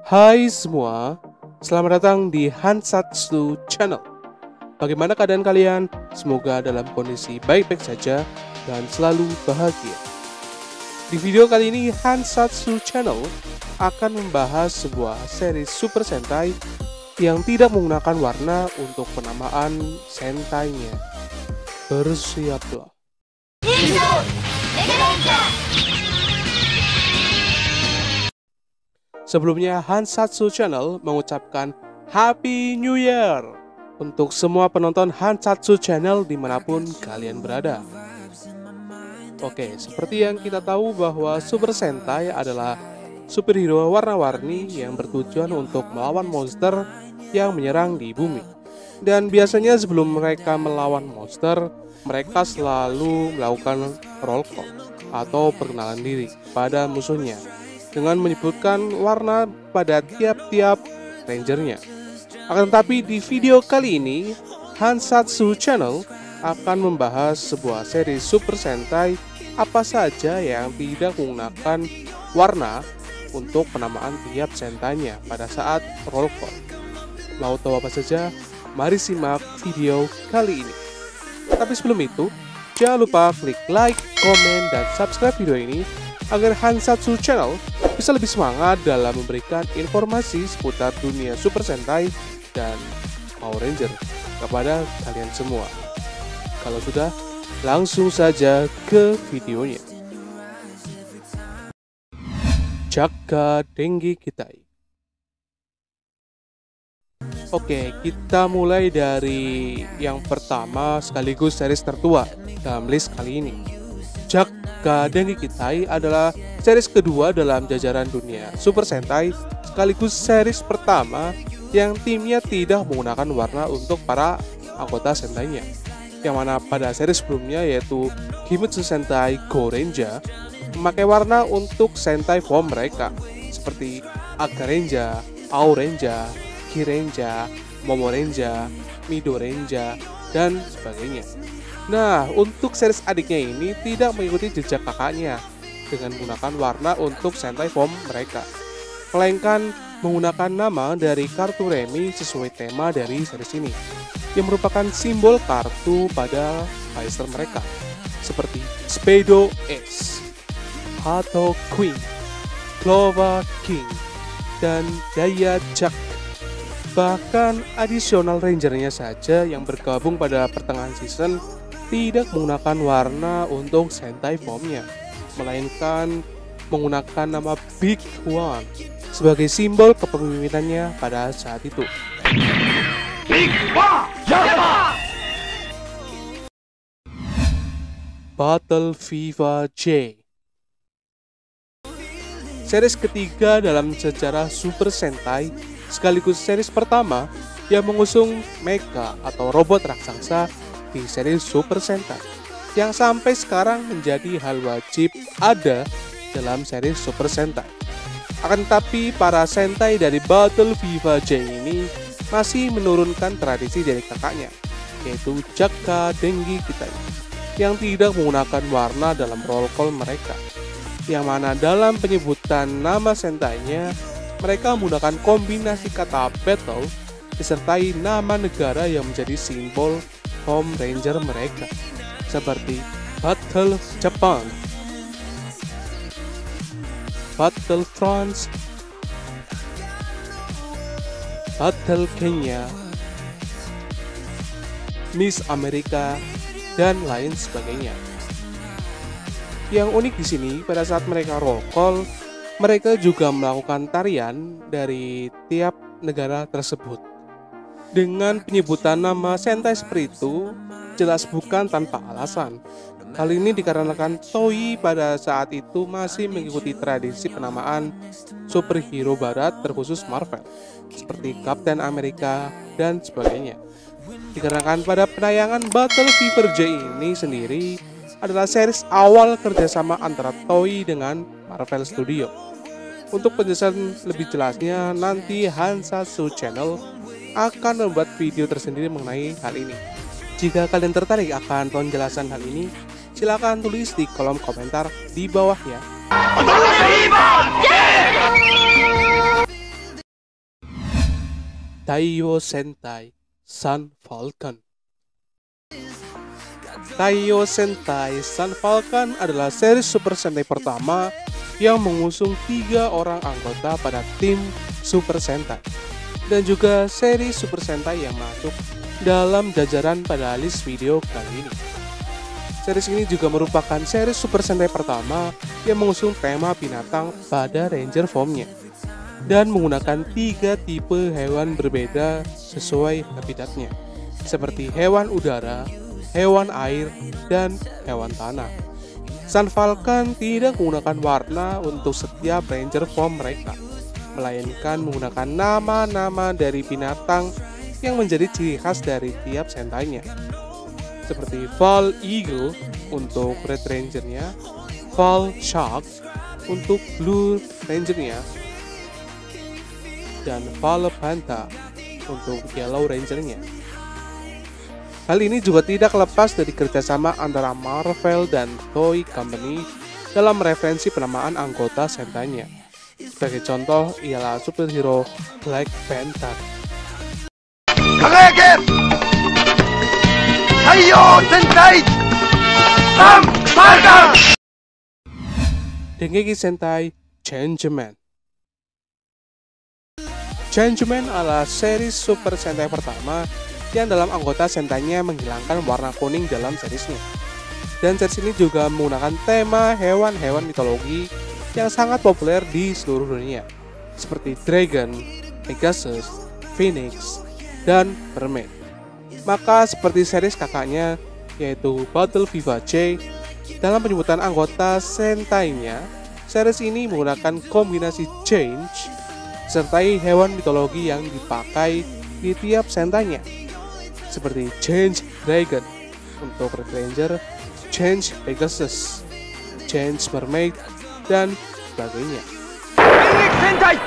Hai semua, selamat datang di Hansatsu Channel. Bagaimana keadaan kalian? Semoga dalam kondisi baik-baik saja dan selalu bahagia. Di video kali ini, Hansatsu Channel akan membahas sebuah seri Super Sentai yang tidak menggunakan warna untuk penamaan Sentai-nya. Bersiaplah. Sebelumnya, Hansatsu Channel mengucapkan Happy New Year untuk semua penonton Hansatsu Channel dimanapun kalian berada. Oke, seperti yang kita tahu bahwa Super Sentai adalah superhero warna-warni yang bertujuan untuk melawan monster yang menyerang di bumi. Dan biasanya sebelum mereka melawan monster, mereka selalu melakukan roll call atau perkenalan diri pada musuhnya dengan menyebutkan warna pada tiap-tiap rangernya. Akan tetapi di video kali ini, Hansatsu Channel akan membahas sebuah seri Super Sentai apa saja yang tidak menggunakan warna untuk penamaan tiap Sentai-nya pada saat roll call. Mau tahu apa saja? Mari simak video kali ini. Tapi sebelum itu, jangan lupa klik like, komen, dan subscribe video ini agar Hansatsu Channel bisa lebih semangat dalam memberikan informasi seputar dunia Super Sentai dan Power Ranger kepada kalian semua. Kalau sudah, langsung saja ke videonya. Jakka Dengi Kitai. Oke, kita mulai dari yang pertama sekaligus series tertua dalam list kali ini. Jakka Dengi Kitai adalah series kedua dalam jajaran dunia Super Sentai sekaligus series pertama yang timnya tidak menggunakan warna untuk para anggota Sentai-nya. Yang mana pada series sebelumnya yaitu Kimetsu Sentai Go Ranger memakai warna untuk Sentai form mereka seperti Aga Ranger, Ao Ranger, Ki Ranger, Momo Ranger, Mido Ranger, dan sebagainya. Nah, untuk series adiknya ini tidak mengikuti jejak kakaknya dengan menggunakan warna untuk Sentai form mereka, melainkan menggunakan nama dari kartu remi sesuai tema dari series ini, yang merupakan simbol kartu pada Meister mereka, seperti Speedo X, Hato Queen, Clover King, dan Daya Jack. Bahkan adisional rangernya saja yang bergabung pada pertengahan season tidak menggunakan warna untuk Sentai formnya, melainkan menggunakan nama Big One sebagai simbol kepemimpinannya pada saat itu. Big One! Battle Viva J, series ketiga dalam sejarah Super Sentai sekaligus series pertama yang mengusung mecha atau robot raksasa di series Super Sentai yang sampai sekarang menjadi hal wajib ada dalam series Super Sentai. Akan tetapi para Sentai dari Battle Viva J ini masih menurunkan tradisi dari kakaknya, yaitu Jakka Dengi Kitai, yang tidak menggunakan warna dalam roll call mereka, yang mana dalam penyebutan nama Sentai-nya mereka menggunakan kombinasi kata battle disertai nama negara yang menjadi simbol home ranger mereka, seperti Battle Jepang, Battle France, Battle Kenya, Miss Amerika, dan lain sebagainya. Yang unik di sini, pada saat mereka roll call, mereka juga melakukan tarian dari tiap negara tersebut. Dengan penyebutan nama Sentai seperti itu, jelas bukan tanpa alasan. Hal ini dikarenakan Toei pada saat itu masih mengikuti tradisi penamaan superhero barat terkhusus Marvel, seperti Captain America dan sebagainya. Dikarenakan pada penayangan Battle Fever J ini sendiri adalah series awal kerjasama antara Toei dengan Marvel Studio. Untuk penjelasan lebih jelasnya, nanti Hansatsu Channel akan membuat video tersendiri mengenai hal ini. Jika kalian tertarik akan penjelasan hal ini, silakan tulis di kolom komentar di bawah ya. Taiyo Sentai Sun Falcon. Taiyo Sentai Sun Falcon adalah series Super Sentai pertama yang mengusung 3 orang anggota pada tim Super Sentai, dan juga seri Super Sentai yang masuk dalam jajaran pada list video kali ini. Series ini juga merupakan series Super Sentai pertama yang mengusung tema binatang pada Ranger formnya, dan menggunakan 3 tipe hewan berbeda sesuai habitatnya, seperti hewan udara, hewan air, dan hewan tanah. Sun Falcon tidak menggunakan warna untuk setiap Ranger form mereka, melainkan menggunakan nama-nama dari binatang yang menjadi ciri khas dari tiap Sentainya, seperti Fall Eagle untuk Red Ranger-nya, Fall Shark untuk Blue Ranger-nya, dan Fall Panther untuk Yellow Ranger-nya. Hal ini juga tidak lepas dari kerjasama antara Marvel dan Toei Company dalam referensi penamaan anggota Sentainya. Sebagai contoh ialah superhero Black Panther. Kagayake! Taiyo Sentai Sun Falcon! Dengeki Sentai Changeman. Changeman adalah seri Super Sentai pertama yang dalam anggota Sentainya menghilangkan warna kuning dalam seriesnya. Dan series ini juga menggunakan tema hewan-hewan mitologi yang sangat populer di seluruh dunia, seperti Dragon, Pegasus, Phoenix, dan Mermaid. Maka seperti series kakaknya, yaitu Battle Viva J, dalam penyebutan anggota Sentainya, series ini menggunakan kombinasi change sertai hewan mitologi yang dipakai di tiap Sentainya, seperti Change Dragon untuk Red Ranger, Change Pegasus, Change Mermaid, dan sebagainya. Sentai!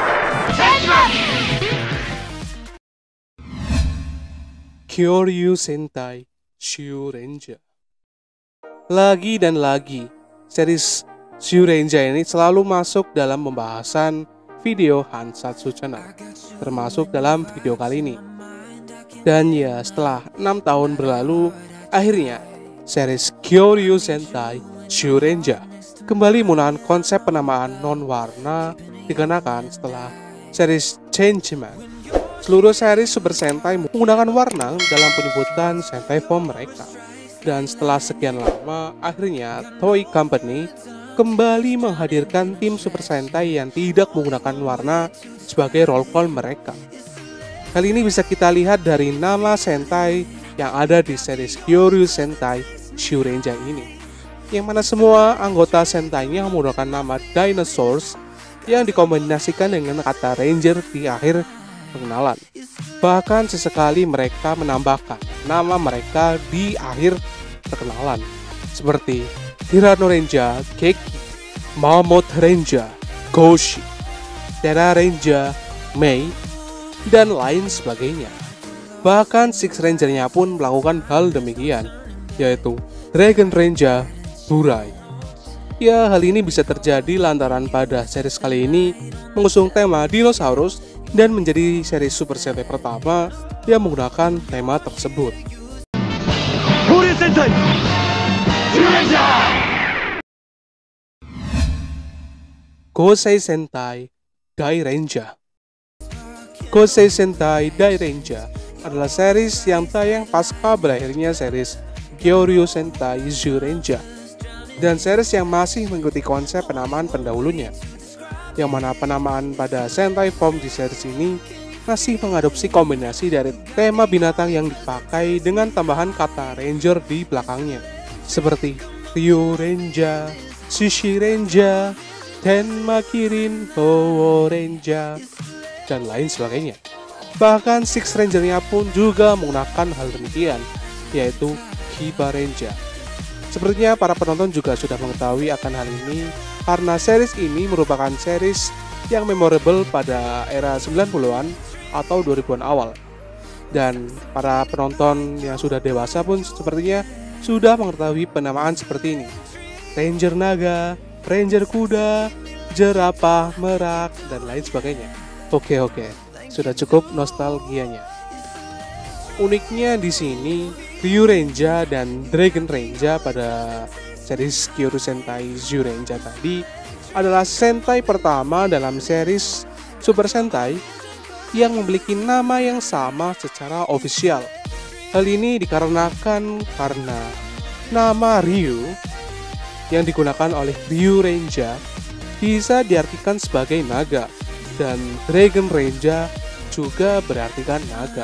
Kyoryu Sentai Zyuranger. Lagi dan lagi, series Zyuranger ini selalu masuk dalam pembahasan video Hansatsu Channel, termasuk dalam video kali ini. Dan ya, setelah 6 tahun berlalu, akhirnya series Kyoryu Sentai Zyuranger kembali menggunakan konsep penamaan non-warna dikenakan setelah series Changeman. Seluruh series Super Sentai menggunakan warna dalam penyebutan Sentai form mereka. Dan setelah sekian lama, akhirnya Toei Company kembali menghadirkan tim Super Sentai yang tidak menggunakan warna sebagai role call mereka. Hal ini bisa kita lihat dari nama Sentai yang ada di series Kyoryu Sentai Zyuranger ini, yang mana semua anggota Sentainya menggunakan nama dinosaurs yang dikombinasikan dengan kata Ranger di akhir pengenalan. Bahkan sesekali mereka menambahkan nama mereka di akhir perkenalan, seperti Tyranno Ranger Keki, Mammoth Ranger Goshi, Terra Ranger Mei, dan lain sebagainya. Bahkan Six Ranger-nya pun melakukan hal demikian, yaitu Dragon Ranger Burai. Ya, hal ini bisa terjadi lantaran pada series kali ini mengusung tema dinosaurus dan menjadi series Super Sentai pertama yang menggunakan tema tersebut. Sentai Zyuranger! Gosei Sentai Dai Ranger. Gosei Sentai Dai Ranger adalah series yang tayang pasca berakhirnya series Kyoryu Sentai Zyuranger, dan series yang masih mengikuti konsep penamaan pendahulunya, yang mana penamaan pada Sentai form di series ini masih mengadopsi kombinasi dari tema binatang yang dipakai dengan tambahan kata Ranger di belakangnya, seperti Ryu Ranger, Shishi Ranger, Tenma Kirin, Power Ranger, dan lain sebagainya. Bahkan Six Ranger-nya pun juga menggunakan hal demikian, yaitu Kiba Ranger. Sepertinya para penonton juga sudah mengetahui akan hal ini karena series ini merupakan series yang memorable pada era 90-an atau 2000-an awal. Dan para penonton yang sudah dewasa pun sepertinya sudah mengetahui penamaan seperti ini: Ranger Naga, Ranger Kuda, Jerapah, Merak, dan lain sebagainya. Oke. sudah cukup nostalgianya. Uniknya di sini, Zyuranger dan Dragon Ranger pada series Kyoto Sentai Zyuranger tadi adalah Sentai pertama dalam series Super Sentai yang memiliki nama yang sama secara ofisial. Hal ini dikarenakan karena nama Ryu yang digunakan oleh Zyuranger bisa diartikan sebagai naga, dan Dragon Ranger juga berartikan naga.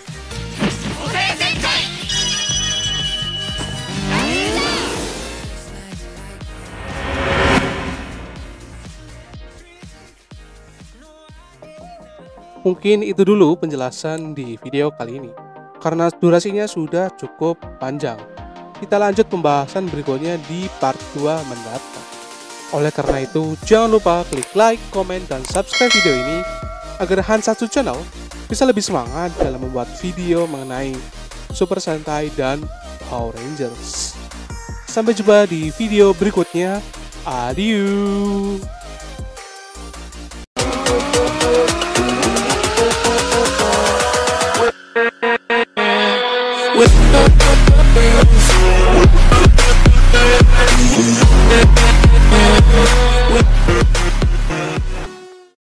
Mungkin itu dulu penjelasan di video kali ini, karena durasinya sudah cukup panjang. Kita lanjut pembahasan berikutnya di part 2 mendatang. Oleh karena itu, jangan lupa klik like, komen, dan subscribe video ini agar Hansatsu Channel bisa lebih semangat dalam membuat video mengenai Super Sentai dan Power Rangers. Sampai jumpa di video berikutnya. Adieu.